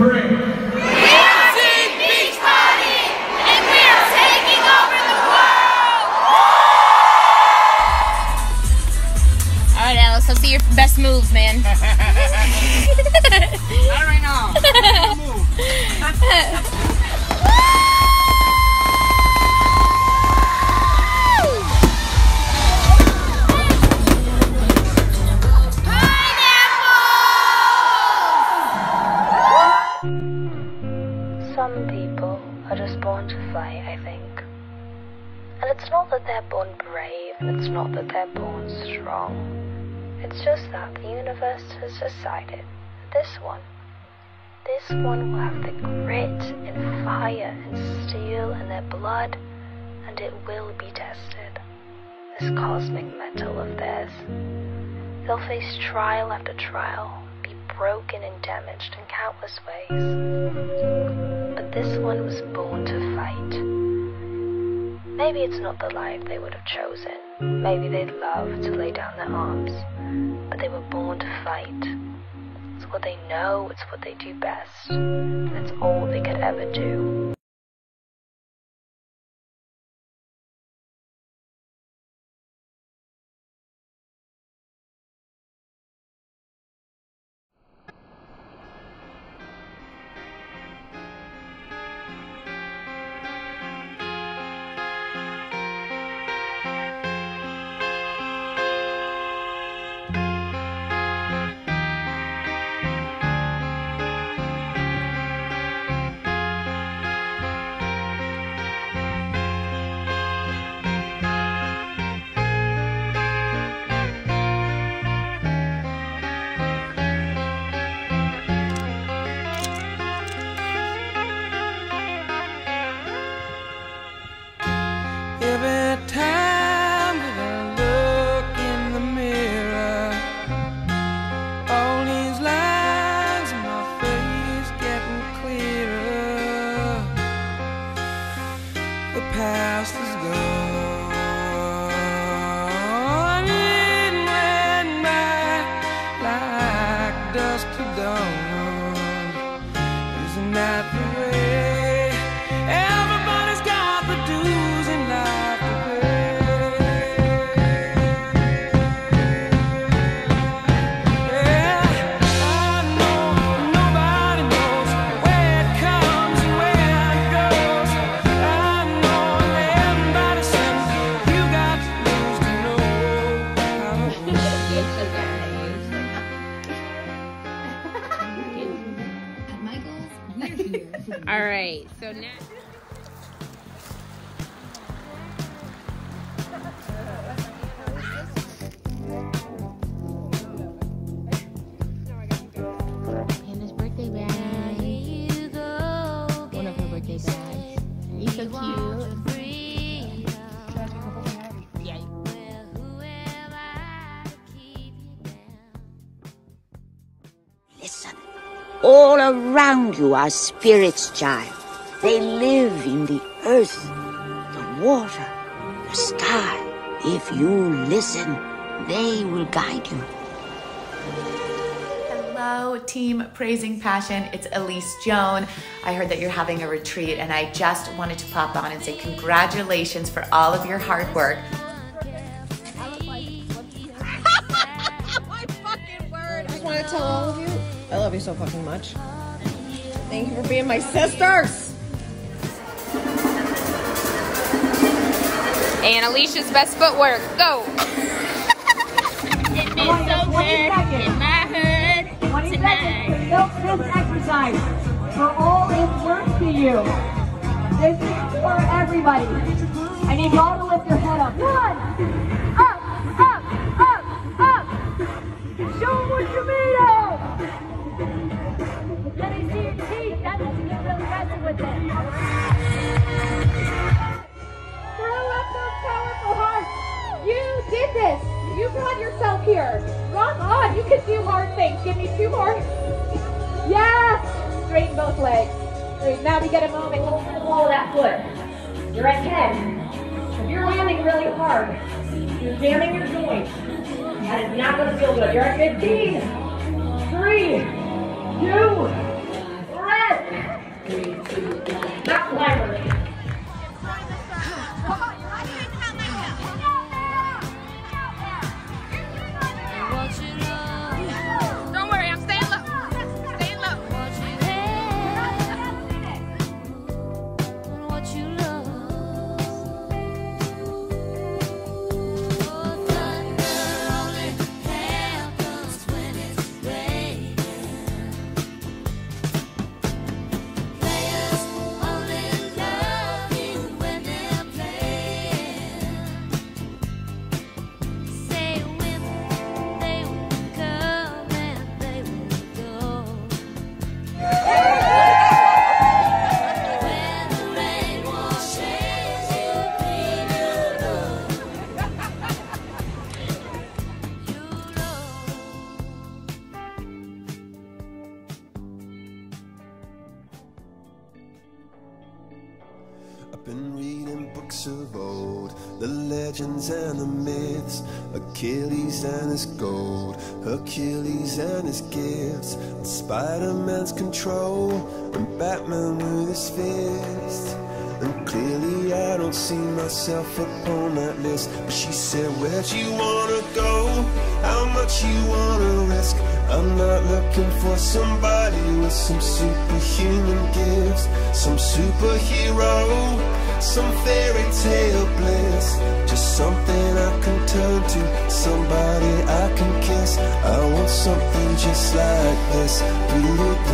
3. Dancing Beach Party, and we are taking over the world! All right, Alice, let's see your best moves, man. Not right now. Move. Some people are just born to fight, I think. And it's not that they're born brave, and it's not that they're born strong. It's just that the universe has decided that this one will have the grit and fire and steel in their blood, and it will be tested. This cosmic metal of theirs. They'll face trial after trial, be broken and damaged in countless ways. But this one was born to fight. Maybe it's not the life they would have chosen. Maybe they'd love to lay down their arms. But they were born to fight. It's what they know, it's what they do best. And it's all they could ever do. Every time that I look in the mirror, all these lines in my face getting clearer. The past is gone, it went by like dust to dawn. Isn't that the way? Everybody's got the dues in life to pay. Yeah, I know nobody knows where it comes and where it goes. I know everybody says you got to lose to know how to All right, so now. Hannah's birthday bag. One of her birthday bags. He's so cute. Yeah. Listen. All around you are spirits, child. They live in the earth, the water, the sky. If you listen, they will guide you. Hello, Team Praising Passion. It's Elise Joan. I heard that you're having a retreat, and I just wanted to pop on and say congratulations for all of your hard work. My fucking word. I just want to tell all of you, I love you so fucking much. Thank you for being my sisters. And Alicia's best footwork. Go. It feels so good in my hood tonight. This exercise for all it's worth to you. This is for everybody. I need y'all to lift your head up. One, up, up, up, up. Show them what you made of. Let me see your teeth. That means you get really aggressive with it. Throw up those powerful hearts. You did this. You brought yourself here. Rock on. You can do hard things. Give me 2 more. Yes. Straighten both legs. Great. Now we get a moment. Hold the ball of that foot. You're at 10. If you're landing really hard, you're jamming your joints. That is not going to feel good. You're at 15. 3, 2, 1. I've been reading books of old, the legends and the myths, Achilles and his gold, Hercules and his gifts, and Spider-Man's control, and Batman with his fist. And clearly I don't see myself upon that list. But she said, where'd you wanna go? How much you wanna risk? I'm not looking for somebody with some superhuman gifts, some superhero, some fairy tale bliss. Just something I can turn to, somebody I can kiss. I want something just like this.